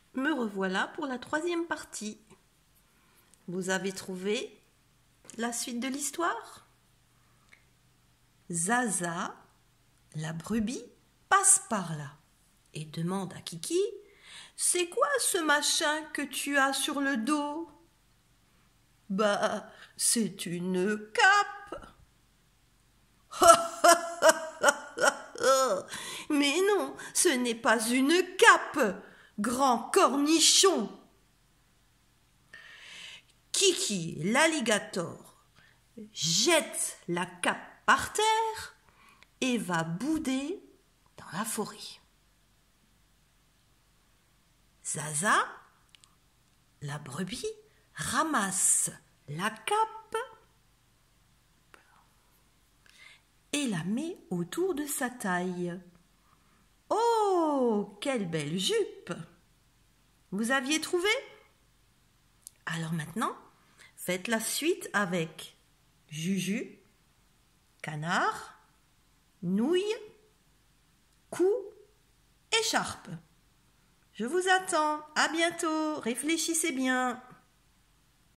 me revoilà pour la troisième partie. Vous avez trouvé la suite de l'histoire? Zaza, la brebis, passe par là et demande à Kiki: « C'est quoi ce machin que tu as sur le dos ?»« Bah, c'est une cape. » »« Mais non, ce n'est pas une cape, grand cornichon. » Kiki, l'alligator, jette la cape par terre et va bouder dans la forêt. Zaza, la brebis, ramasse la cape et la met autour de sa taille. Oh, quelle belle jupe! Vous aviez trouvé? Alors maintenant, faites la suite avec Juju, canard, nouille, cou, écharpe. Je vous attends. À bientôt. Réfléchissez bien.